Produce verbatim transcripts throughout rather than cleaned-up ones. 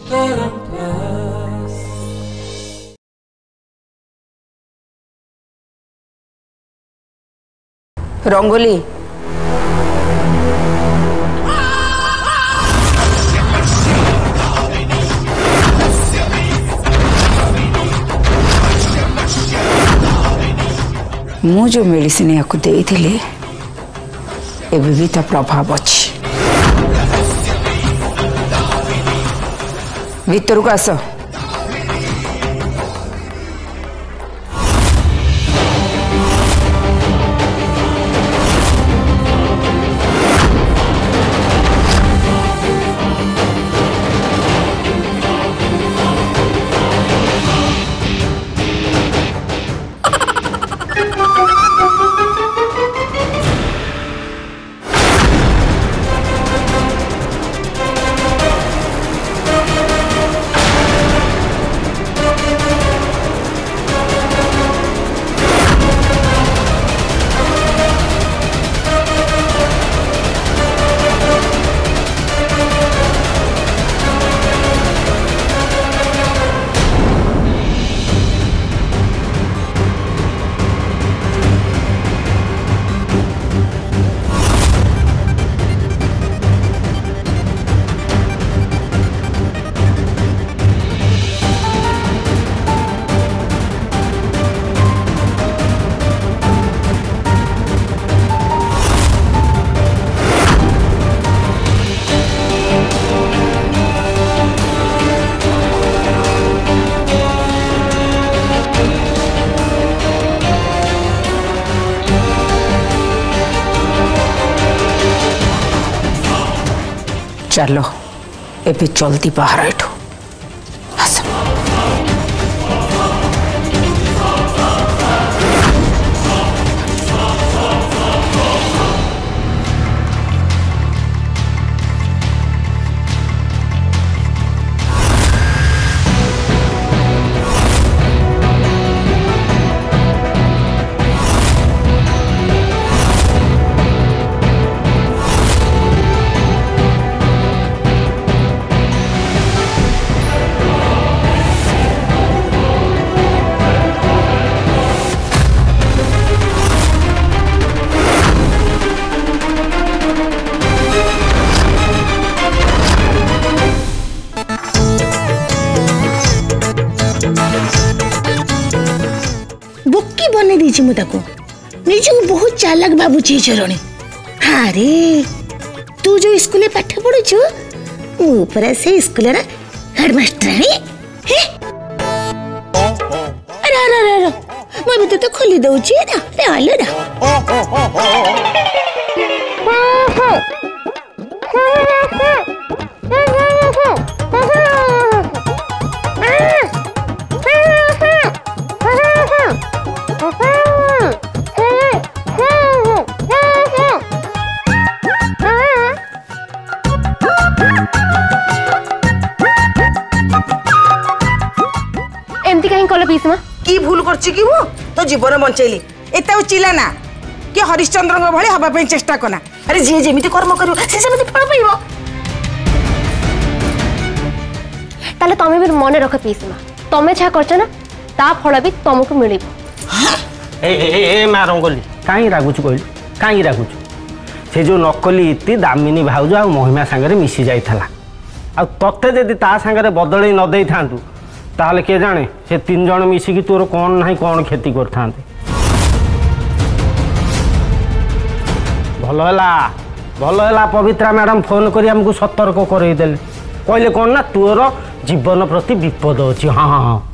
रंगोली मु जो मेडिसिन या देइथिले एबे भी ता प्रभाव अच्छी भीतर को आस चलो एबे जल्दी बाहर आठो निज बहुत चालाक बाबूजी चरणी। हाँ रे तू जो स्कूल पाठ पढ़ुचु मु परा से स्कूल रा हेडमास्टराणी हे अरे अरे अरे मैं भी तो खोली दउची ना रे आलो ना की भूल करछि कि वो तो जीवन बंचैली एता चिला ना कि हरिश्चंद्र भली हबा पे चेष्टा कना। अरे जे जेमिति कर्म करियो से सेमिति फल पाइबो। ताले तमे भी मन रख पीसमा तमे छा करछ ना ता फल भी तुमको मिलिबो। ए ए ए मा रंगोली काई रागुछु कहलु काई रागुछु से जो नकली इति दामिनी भाउज आ महिमा संगे मिसी जाइथला आ तते जदि ता संगे बदलै न देई थांतु ताहले के जाने से तीन जन मिसिकी तोर कौन ना कौन खेती कर भल है भल है पवित्रा मैडम फोन करी हमको सतर्क करदेले कहले कौन ना तोर जीवन प्रति विपद अच्छी। हाँ हाँ हाँ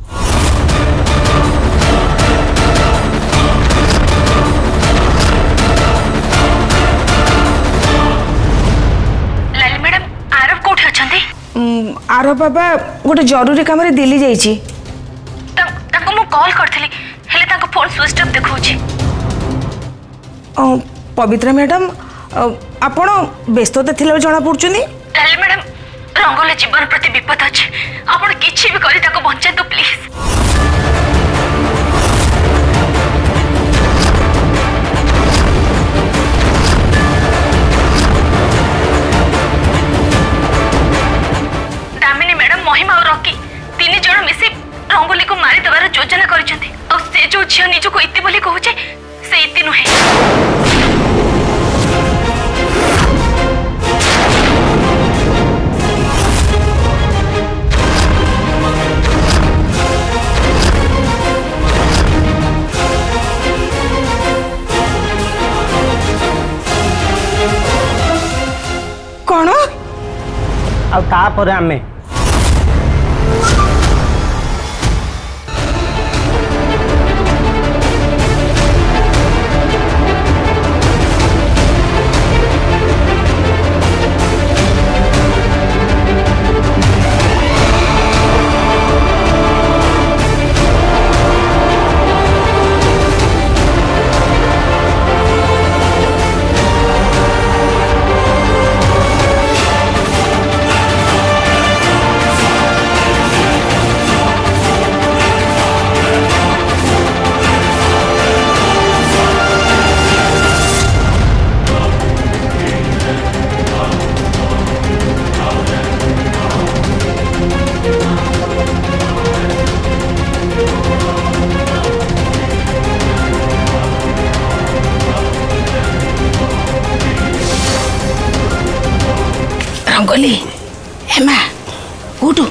लाली मैडम आरव कोठे अछंती? आरव बाबा गोटे जरूरी काम रे दिल्ली जाइछि ताको मु कॉल करथली हेले ताको फोन स्विच ऑफ देखौछि। पवित्रा मैडम आपण व्यस्तता थिला जणा पड़छनी। लाली मैडम रंगोली जीवन प्रति विपद अछि आपण किछि भी करी ताको बंचा दो प्लीज। दामिनी मैडम महिमा और रॉकी तीन जन मिसी रंगोली को मारी देवार योजना करिसेंती और से जो झियो निज को इति बोली कहूचे से इति नुहे। कौन ଆଉ ତାପରେ ଆମେ रंगोली हेमा उठू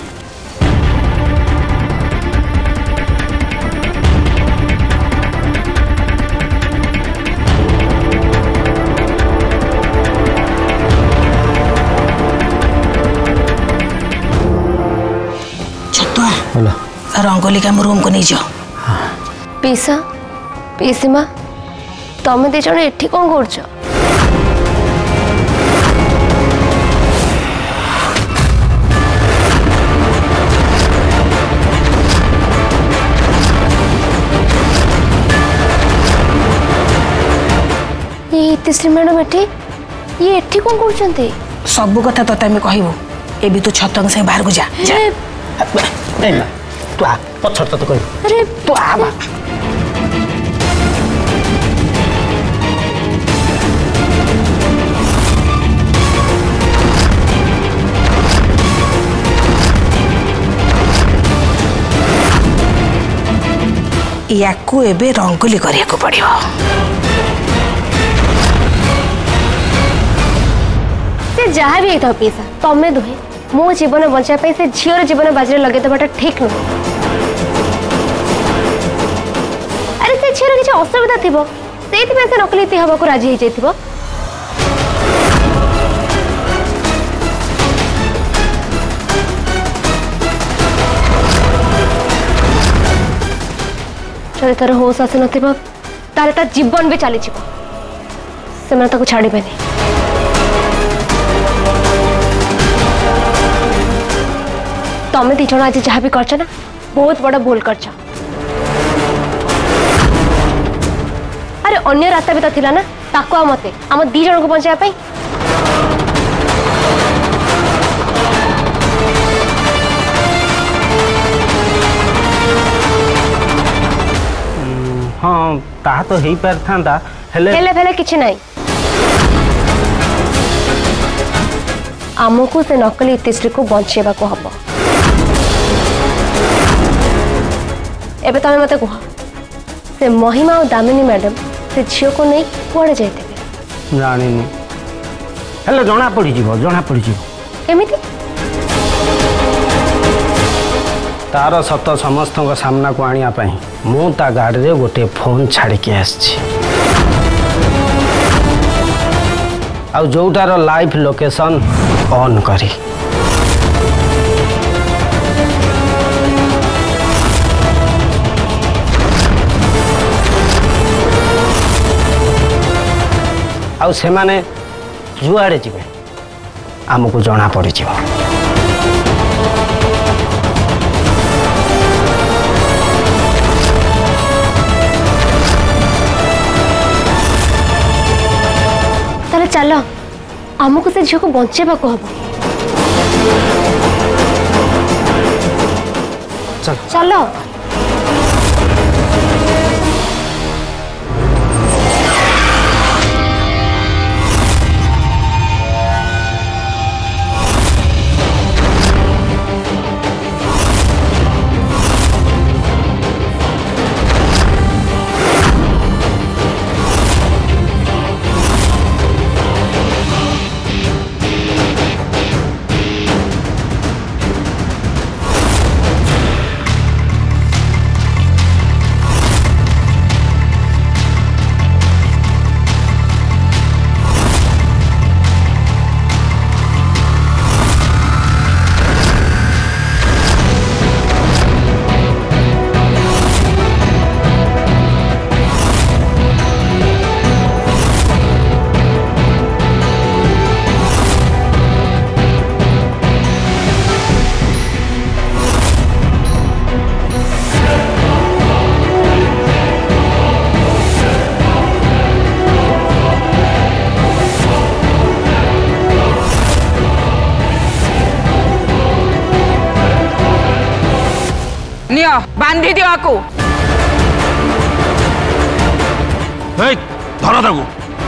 छतुआ रंगोली का रूम को नहीं जाओ। पीसा पीसीमा तमे दी जण एठी कोन करछ? इतिश्री मैडम एठी ये एठी कोन करछन्ते? सब कथा तोते में कहबो एबी तू छतंग से बाहर को जा जा। ए ना तू आ पछर तो कह अरे तू आ बा याकू एबे रंगोली करिया को पड़ियो। से जहाँ भी था पीसा तमे दुहे मो जीवन बचाई से झीर जीवन बाजी लगे देवाटा ठीक नुह। अरे से झीर किसी असुविधा थी से नकली इति हवा को राजी हो जाइथिबो। जदि तार होश आसी नथिबो तारे ता जीवन भी चली जीवो से मैं ताको छाड़ीबेनी। तमें दी जन आज जहाँ भी करछ ना बहुत बड़ा भूल करछ। अरे अन्य रास्ता भी तो थिला ना ताको आ मते आम दी जन को बचाया पाई। हाँ ता तो ही पार था हेले हेले फेले किछि नहीं। आमको से नकली इतिश्री को बचेबा को हबो। एबे तमे मते कह से महिमा और दामिनी मैडम से झियो को नहीं कुआड़े जाइते जानी नहीं हेले जना पड़ी जीवो जना पड़ी जीवो केमिति तार सत समस्त सामना को आनिया पाई मु ता गाड़ी रे गोटे फोन छाड़ी के आछि आउ जोटार लाइव लोकेशन ऑन करी आउ से माने जुआड़े जीवे आमको जना पड़ी जीवो। ताले चलो आमको से झील को बचेबा को हबो। चल चलो नियो बांधी दियो आकू धर ताकू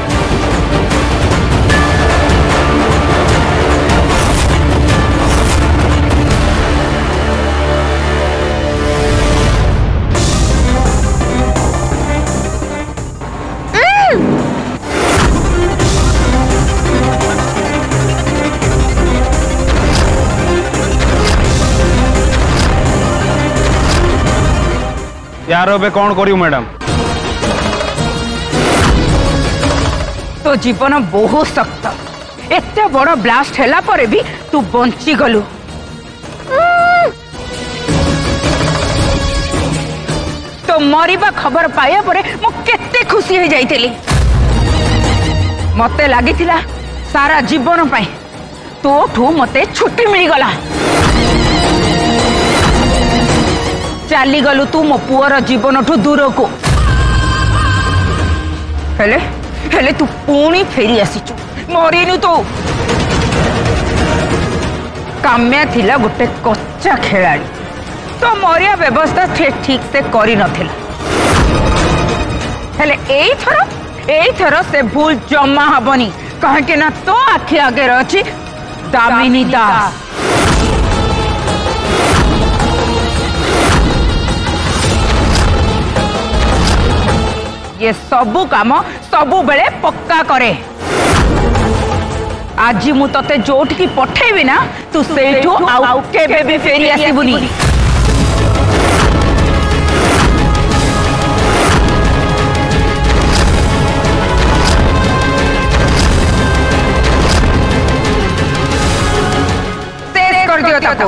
यार बे कौन करियो मैडम तो जीवन बहुत सख्त एते बड़ ब्लास्ट हैला परे भी तू बंची गलु तो मरिबा खबर पाया परे मु केते खुशी हो जाइतिली मते लागितिला सारा जीवन पाए तोठू मते छुट्टी मिल गला चाली गलु तू मो पुअर जीवन ठू दूर को हेले हेले तू पुणी फेरी आसीचु मरीनु तो काम्या थिला गोटे कच्चा खेलाड़ी तो मरिया व्यवस्था ठीक से करी नथिला हेले एई थरो एई थरो से भूल जमा हबनी कहे के ना तो आखि आगे रही दामिनी दास ये सबू काम सबू बेले पक्का करे आज मु तते जोठकी पठेबी ना तू सेठू आउ केबे भी फेरी आसीबुनी शेष कर दियो ताको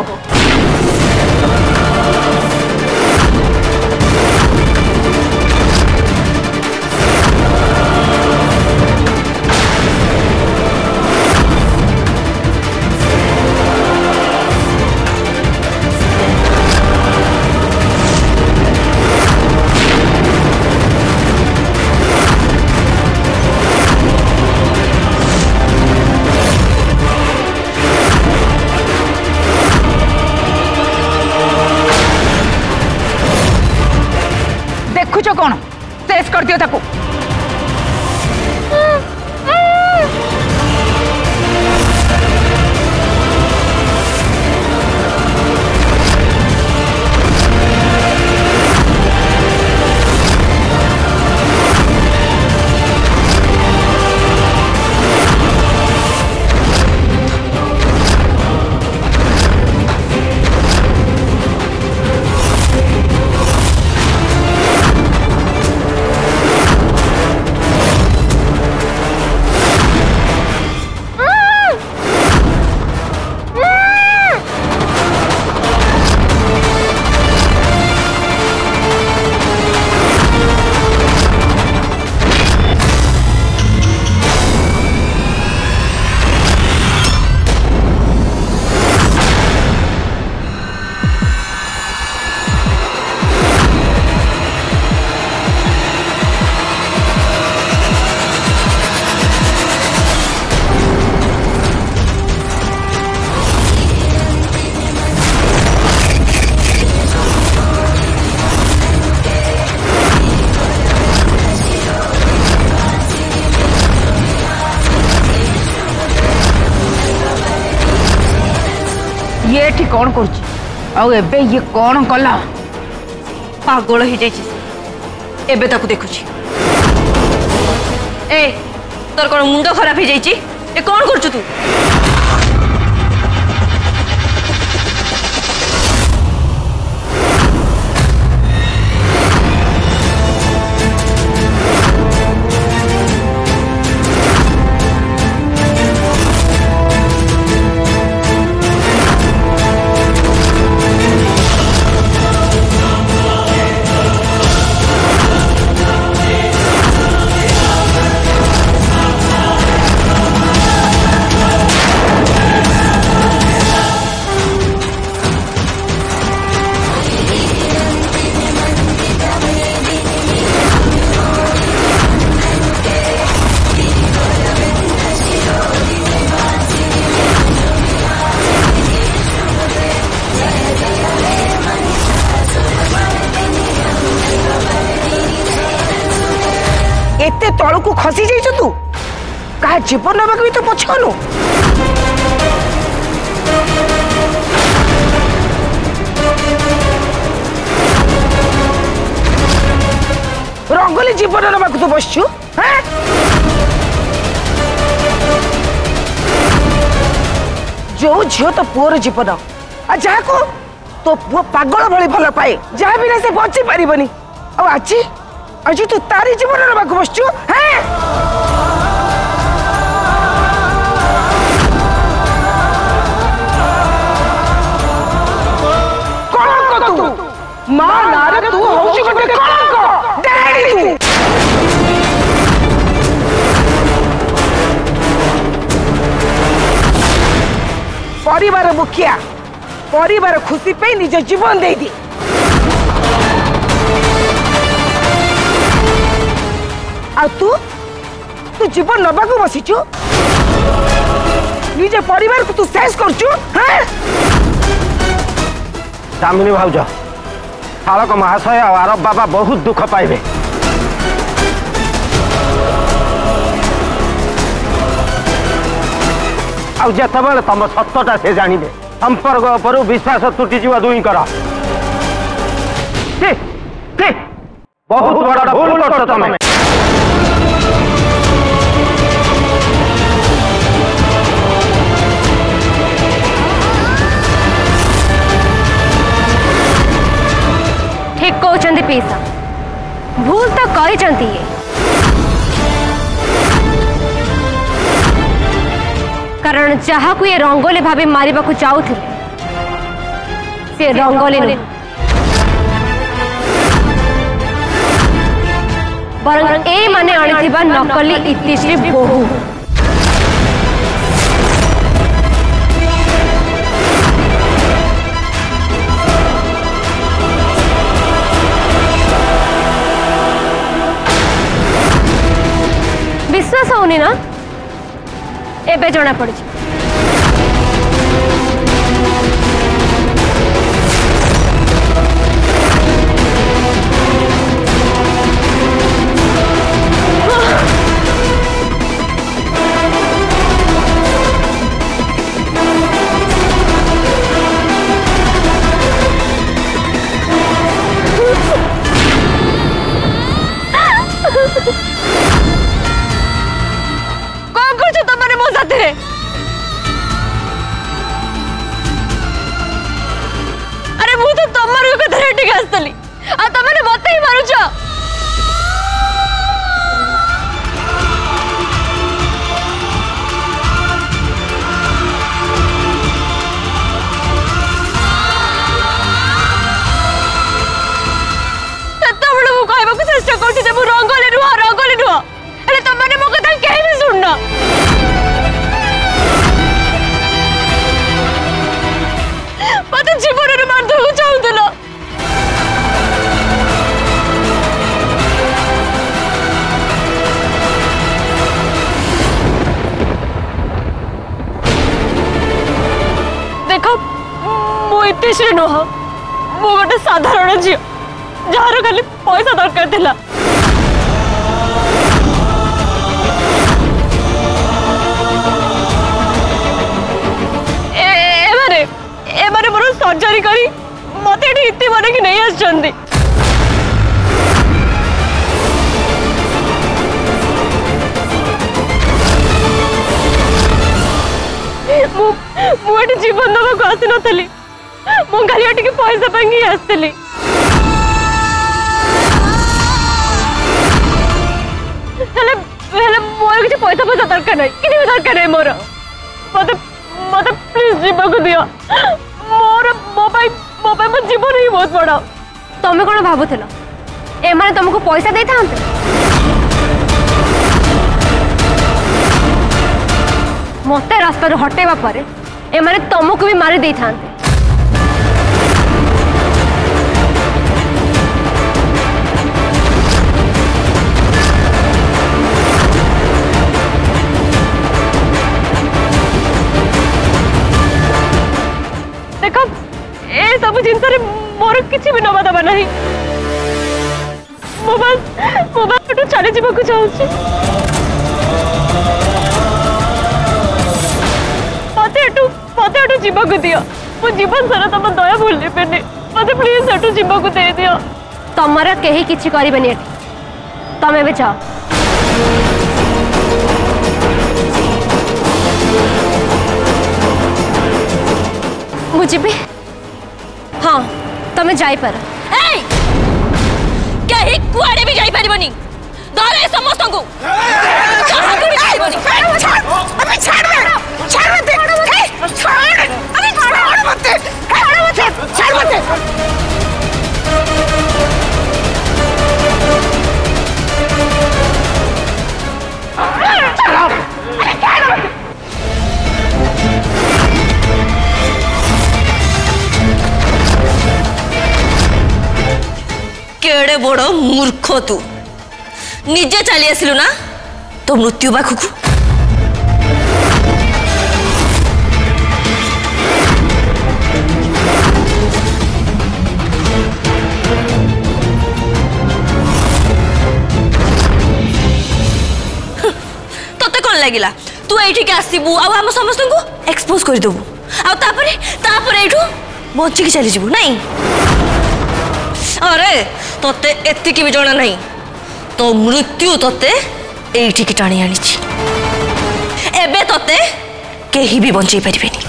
देखुच कौन शेष कर दियो ताको ये ठीक कौन करुची आउ एबे ये कौन कला पागल हो जाइए एबे ताकू देखुची ए तोर कौन मुंड खराब हो जाइए ए कौन करछु तू को खसी जाइछ तू कहा जीवन नबाक भी तो पछनु रंगोली जीवन नबाक तू बसछु हैं जो झील तो पुअर जीवन आ जहा को तो पुआ पागल भली भल पाए जहा भी ना से बची पारिबनी आज आज तू तारी जीवन नबाक बसछु हैं कलंक तू मां नारे तू होछि गटे कलंक डैडी तू परिवार मुखिया परिवार खुशी पे निज जीवन दे दी आ तू तू जीवन नबाक बसीचु निज परिवार को तू शेष करचु हैं दामिनी भाउज शालक महाशय और आरब बाबा बहुत दुख पाइबे आउ जेतबेले तुम सत्यटा से जानिबे संपर्क पर विश्वास तुटी जीवा दुई कर बहुत बड़ा भूल करछो तमे ठीक कहते पीसा भूल तो कहते ये कारण जहा को ये रंगोली भाभी मारिबा को चाहूथिले से रंगोली नुह बरं ए माने आनिथिबा नकली इतिश्री बहु विश्वास होनी ना एबे जना पड़ी अरे मु तो तमर कथा रेटिक आस्तली आ तमने मते ही मारुछ ततबळु मु कहबा को चेष्टा करछि जे मु रंगोली नुह रंगोली नुह अरे तमने मो कथा केहि भी सुनना मत जीवन रे मार दो चाहूला देख मु इतिश्री नुह मु गोटे साधारण झील जार खाली पैसा दरकार थिला एबारे मोर सर्जरी करी मते एठी इत्ते बने कि नहीं आछंदी मु मु एठी जीवन दबा को आसी नथली मु खाली एठी के पैसा पांगी आस्तली हेले हेले मोर किछ पैसा पैसा दरकार नहीं किनी दरकार नहीं मोर मते मते प्लीज जीवन को दियो मोर मोबाइल मोबाइल मो जीवन ही बहुत बड़ा तमे कोन भाबुथिल ए माने तुमको पैसा दे थांते मते रास्ता रो हटेबा परे ए माने तुमको भी मारी दे थांते सब जिनस मोर किसी भी नवा दबा नहीं मो बस मो बस एटू चली जीवाकू चाहूची मते एटू मते एटू जीवाकू दियो मो जीवन सारा तम दया भूलि पेनी मते प्लीज एटू जीवाकू दे दियो तमरा केही किछि करिबेनी एठी तमे बे जाओ मुझे भी हाँ तमे जाई पर ए कहीं कुआड़े भी जाई परिबनी धरे समस्त को कहां को भी जाई परिबनी छोड़ अबे छोड़ दे छोड़ मत ए छोड़ अबे छोड़ मत छोड़ मत छोड़ मत केड़े बड़ मूर्ख तू निजे चली आसिलु ना तो मृत्यु पाखक तते कौन लगिला तू एठी आसबू आम समस्त को एक्सपोज कर देबू आपर बचिकी चली जीवु नहीं अरे तोते एतिकी भी जना नहीं तो मृत्यु तोते एठी की टाणी आनी एबे तोते केही भी बंचई परिबेनी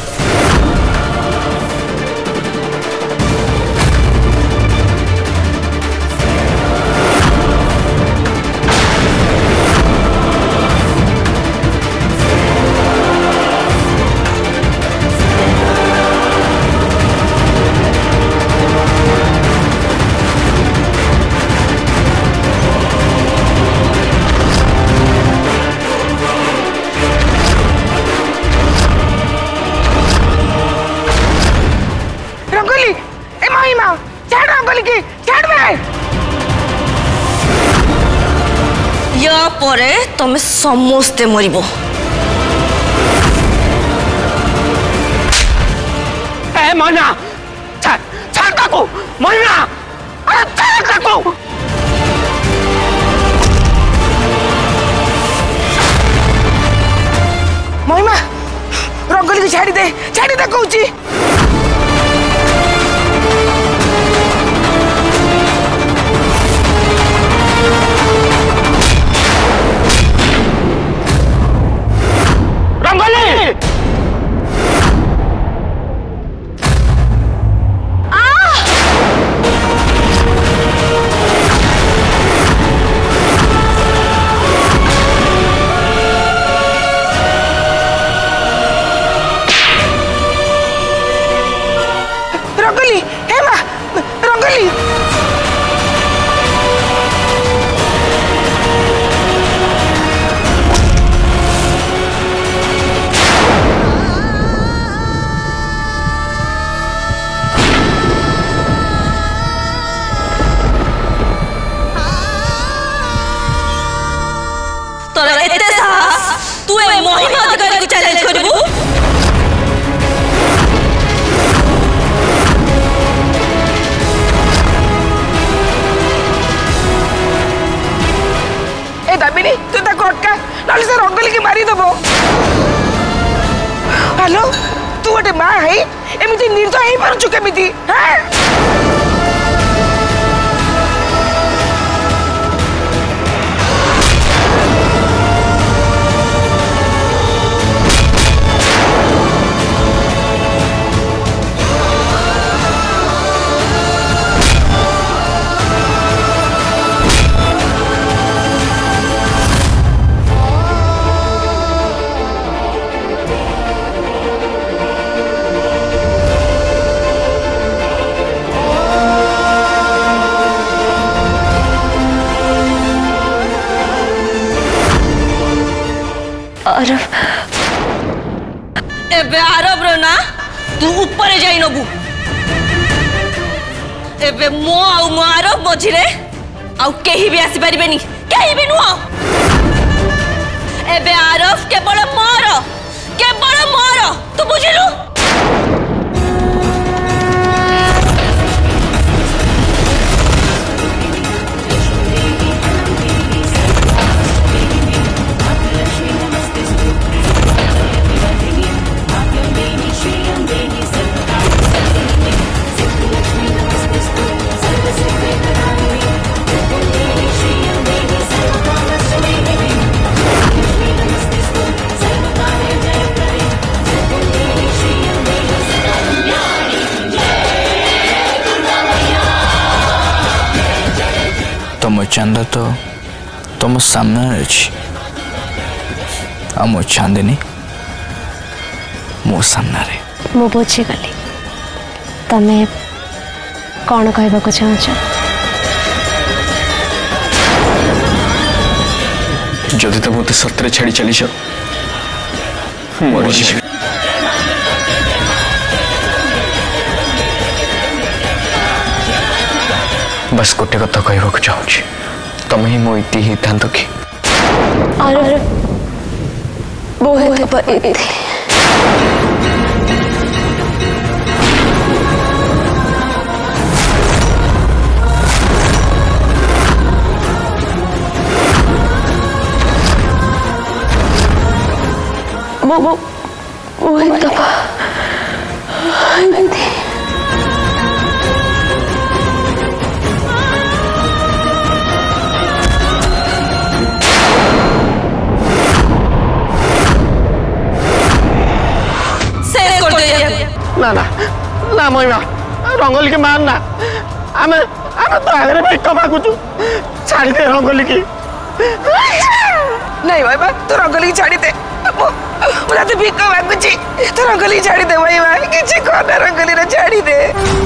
या परे तमे समस्ते मरिबो ए मना छाड़ छाड़ काको मना अरे छाड़ काको महिमा रंगोली की छाड़ी दे छाड़ी दे कहूची रंगोली हे मां रंगोली तोरा एते साहस तू ए महिमा अधिकारी को चैलेंज करबू दामिनी तू ता कोटका नल से रंगोली की मारी दबो हेलो तू गोटे मां है एमिति निर्दय हे परछु केमिति हैं आरव एबे आरव रो ना तू ऊपर जाई नबू एबे मो आउ मो आरव मझिरे आउ केही भी आसी परिबेनी केही भी नुआ एबे आरव केवल मोर केवल मोर तू बुझिलु तुम चांद तो तुम सामने अच्छी आ मो चांदनी मो सामने मु बुझीगली तमें कौन कहवाक चाहूच जदि तो मत सतरे छाड़ी चली जाओ बस गोटे कथा कहवाक चाहूँ तुम ही मो इति ही था कि अरे वो है तो इति वो वो वो है तो इति ना ना ना महिमा रंगोली के मान ना आमे आमे तो आगे भिक मागुचु छाड़ी दे रंगोली की नहीं महिमा तू रंगोली छाड़ी दे मुझे तो भिक मागुची तू रंगोली छाड़ी दे महिमा किसी को ना रंगोली रे छाड़ी दे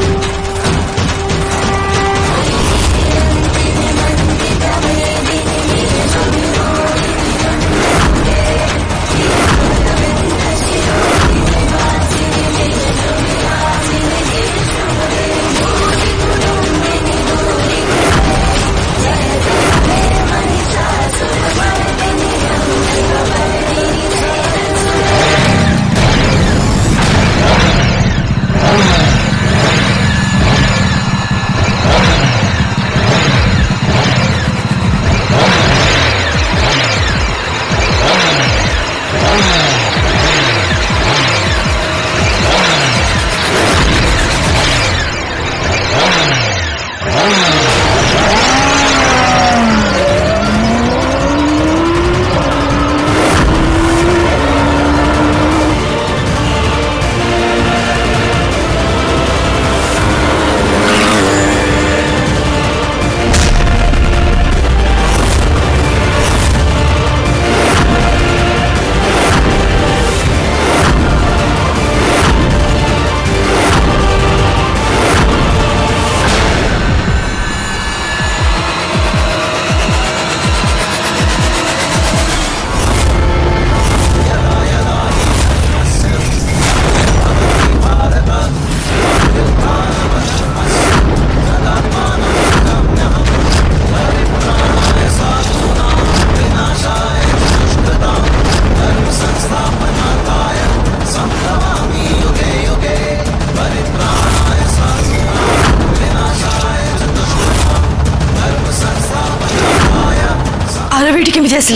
जैसे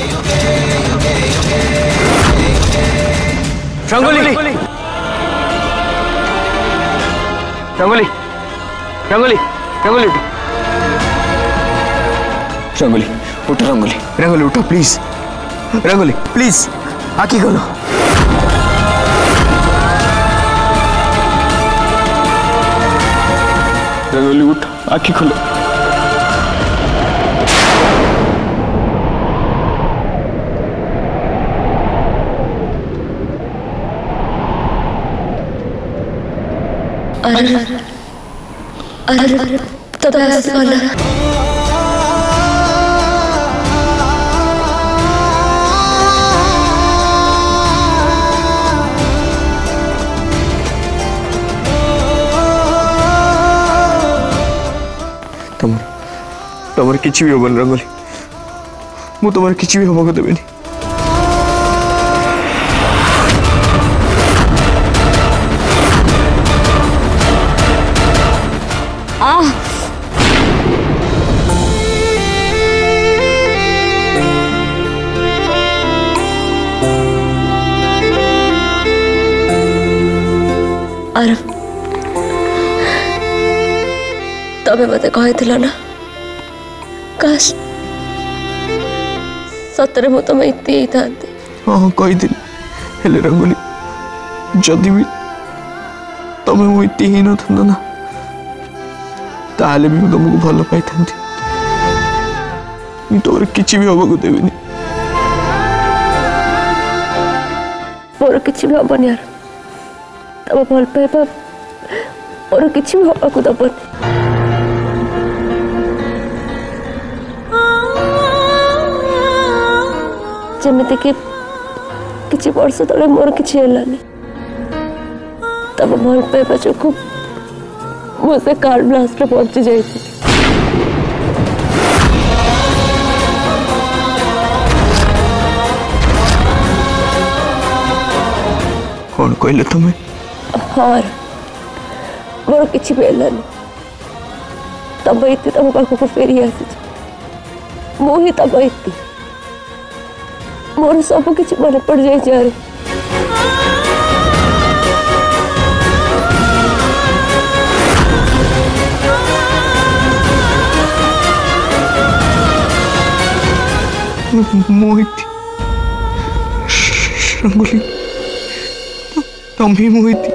रंगोली रंगोली रंगोली रंगोली उठो रंगोली उठो रंगोली रंगोली उठो प्लीज रंगोली प्लीज आखी खोलो रंगोली उठो आखी खोलो अरे अरे तो ऐसा वाला तुम तुम किसी भी होबन रंगोली मु तुम किसी भी होबको देबेनी तबे मत कही ना काश सतरे मु तुम इति ही था हाँ कही हेले रंगोली जदि भी तुम्हें मुझे ही न था ना ताले भी तुमको भल पाई था तोर किछि भी हबको देबिनी मोर किछि भी हबनी यार तब भल पाइबा मोर किछि भी हबको दबनी जमिति कि किछि वर्ष तले मोर किछि हेलानी तब भल पाइबा जो मुझे कार ब्लास्ट रे पहुंची जाई कौन कहले तुम्हें हार मोर किछि भी हेलानी तब इति तब पाखु फेरी आसी मु ही तब इति मोर सब किछि मन पड़ जाई जारे मोहित रंगोली तुम्हें मोहित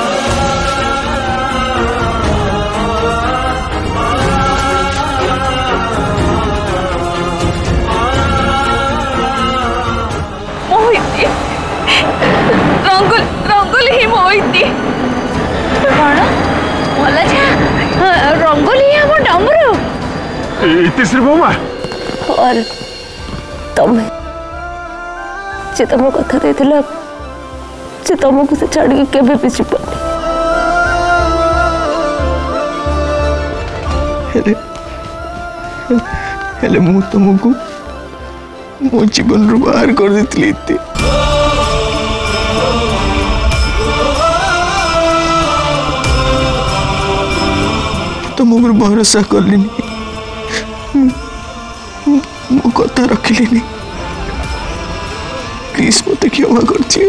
रंगोली रंगोली ही मोहिती कौन भल रंगोली ही हम डमरू तीसरी बोमा और तमें से तुम कथा देथिला से तुमको से छाड़ के केबे भी छिपनी हेले हेले मु तुमको मो जीवन रु बाहर कर देथिली इते तुम ऊपर भरोसा करलिनी मो कथा रखिलिनी प्लीज मत क्षमा करछी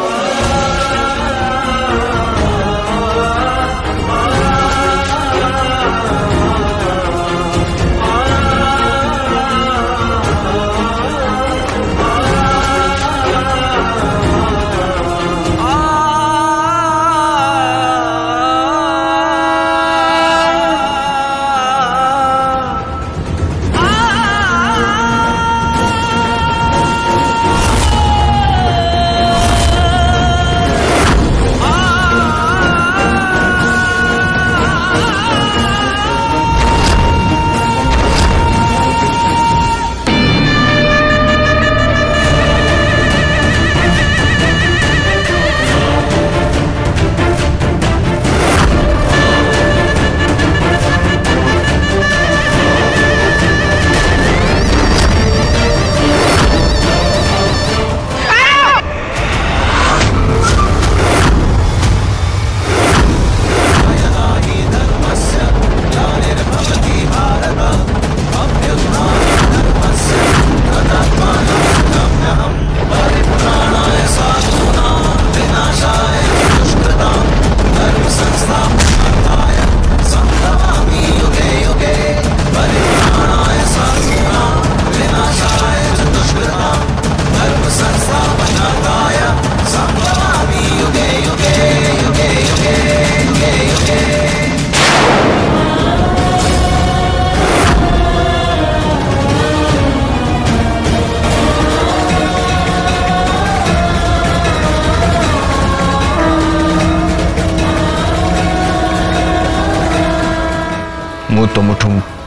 मु तुमठू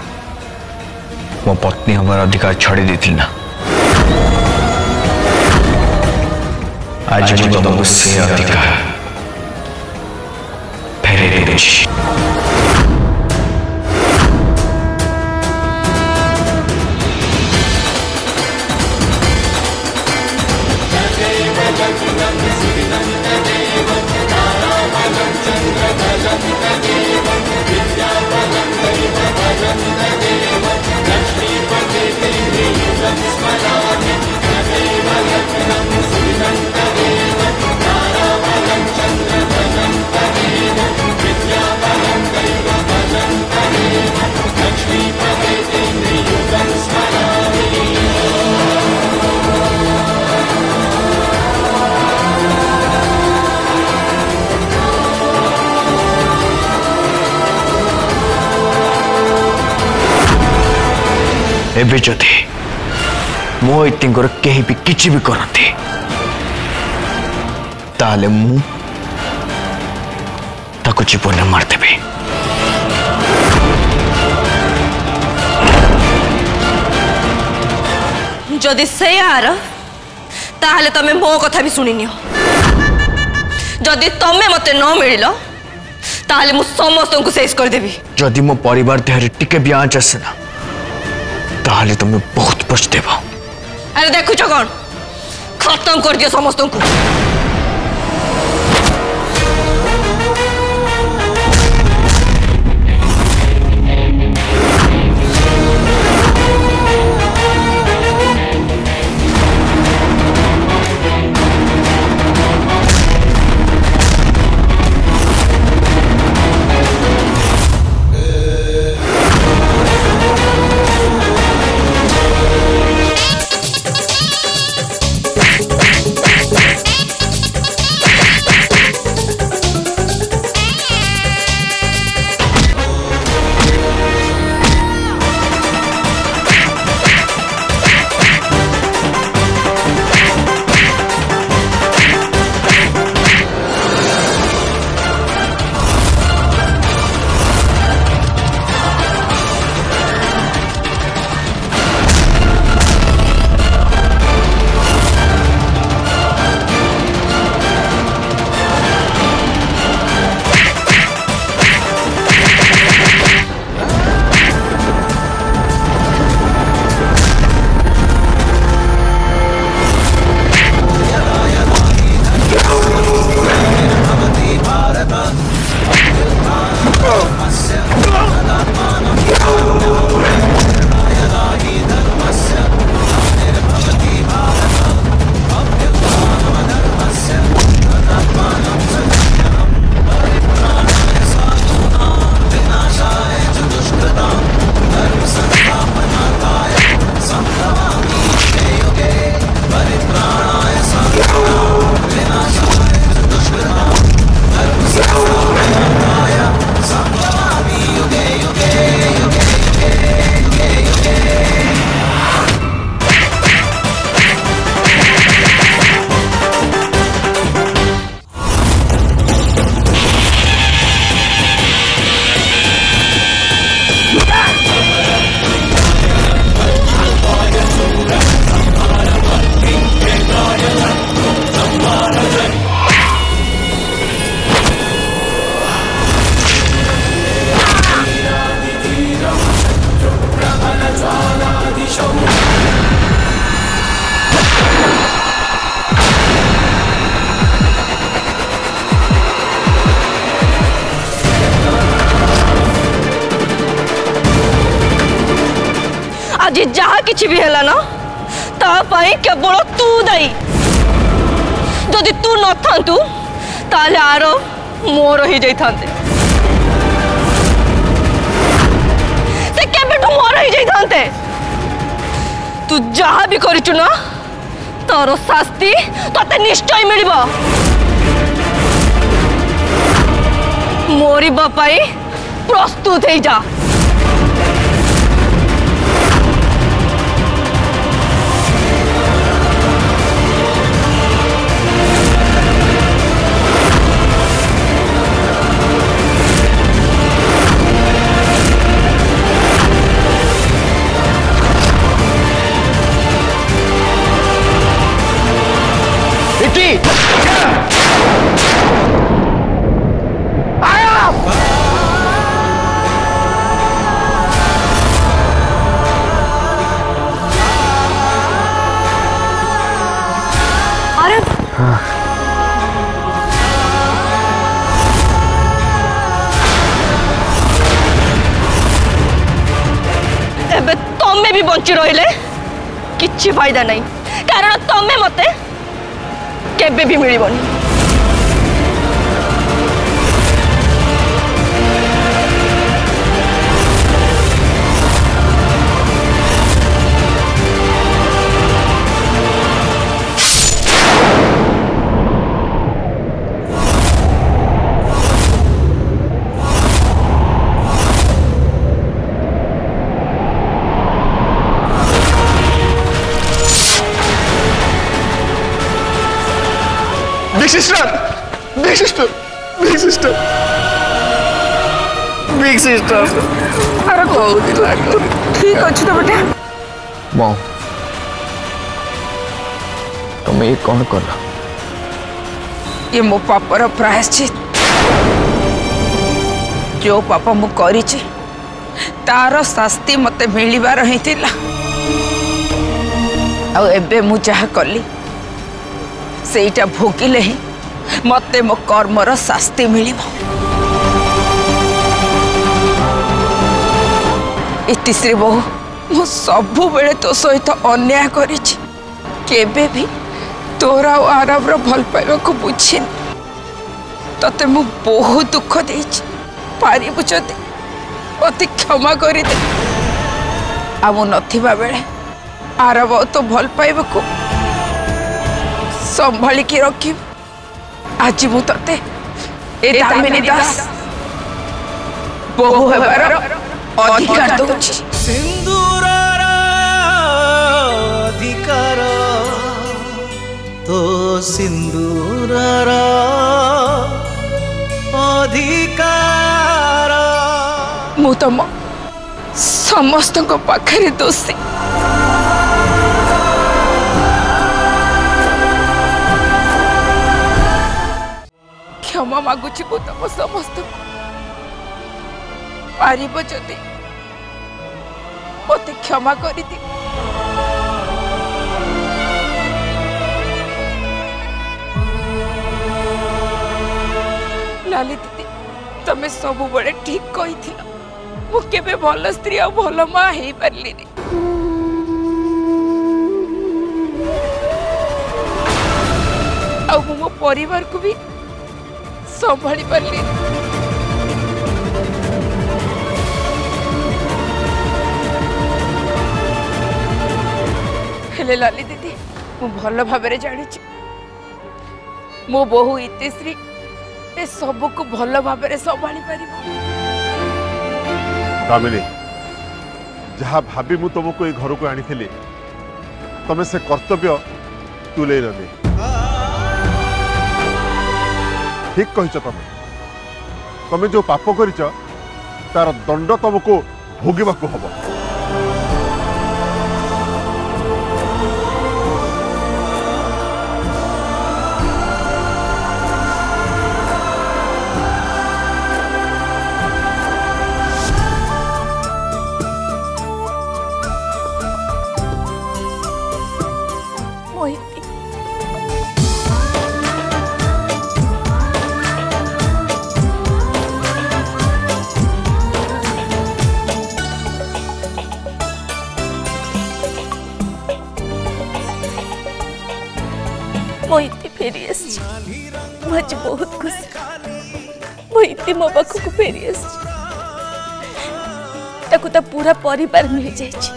मो पत्नी हमार अधिकार छाड़ी देती ना आज मुझे तुमको से अधिकार फेरे देची Vidyavalam एबे जदि मो इतिंगर कहीं भी किछि भी करती ताले मु ताको जीवन में मारदेबी। जदि से यार ताहले तमे मो कथा भी सुनिनियो। जदि तमे मते न मिलिलो ताहले मु समस्त को शेष कर देबी। जदि मो परिवार देहरे टिके भी आंच आसे ना ताहले तमे बहुत पछतेबो। अरे देखुछ कौन खत्म कर दियो समस्त को। आज जहा किछि भी हैला ना ता पाई केवल तू दाई। जदि तू न थांतु ताले आरो मोर ही जाई थांते। से केबेठु मोर ही जाई थांते। तू जहा भी करिचु ना तारो शास्ति तते निश्चय मिलिबो। मोरी बापाई प्रस्तुत हे जा। एबे तमे भी बंची रहिले किछि फायदा नहीं कारण तमे मते केबे भी मिलिबनी। Sister big sister big sister big sister अरे को ठीक अच्छे तो बेटा मो तुम ये कौन कर ये मो पापर प्रायश्चित जो पापा मु करिछि तार शास्ति मते मिलिबार ही थिला आ एबे मु चाह कली सेटा भोगिले ही मते मो कर्मर शास्ति मिलिबो इतिश्री बहु मु सबु बेले तो सहित अन्याय करिछि केबे भी तोरा आरबर भल पाइबा को बुझिन तते मु बहुत दुख देछि पारिबु जदि अति क्षमा करी दे आमु नथिबा बेले आरब तो भल पाइबा को संभाली की रखी आज मु तते ए दामिनी दास बहु हेबार अधिकार दउछि सिंदूरर अधिकार तो सिंदूरर अधिकार मु तम समस्त को पाखरे दोषी क्षमा मागुची मु तम समस्त पारिब जदि मते क्षमा करी दि लाली दीदी तमे सबु बड़े ठीक कही थी मु केबे भल स्त्री आ भल मां हेई परली नी आ मो परिवार को भी संभाली परली हेले लाली दीदी मु भल भाबरे जानि छी मो बहु इतिश्री ए सब को भल भाबरे संभाली परिबो दामिनी जहाँ भाभी मु तुमको ये घर को आनी थी तमें से कर्तव्य तुले नदी ठीक कहिच तमें तमें जो पाप करिच तार दंड तुमको भोगिबाकू हबो मोहिती फेरी आस आज बहुत खुश मोहिती मो पाख को फेरी आस पूरा परिवार मिल जाए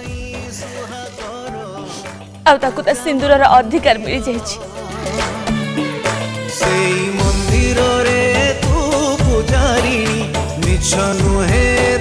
आ सिंदूर अधिकार मिल जाए मंदिर रे तू पुजारी मिछ नुहे